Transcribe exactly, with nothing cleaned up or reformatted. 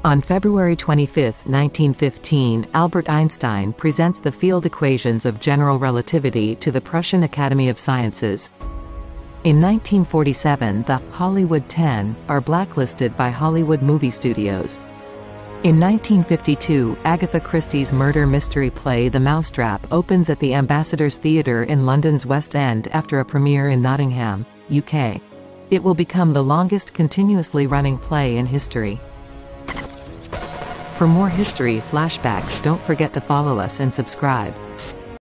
On February twenty-fifth, nineteen fifteen, Albert Einstein presents the field equations of general relativity to the Prussian Academy of Sciences. In nineteen forty-seven, the Hollywood Ten are blacklisted by Hollywood movie studios. In nineteen fifty-two, Agatha Christie's murder mystery play The Mousetrap opens at the Ambassadors Theatre in London's West End after a premiere in Nottingham, U K. It will become the longest continuously running play in history. For more history flashbacks, don't forget to follow us and subscribe.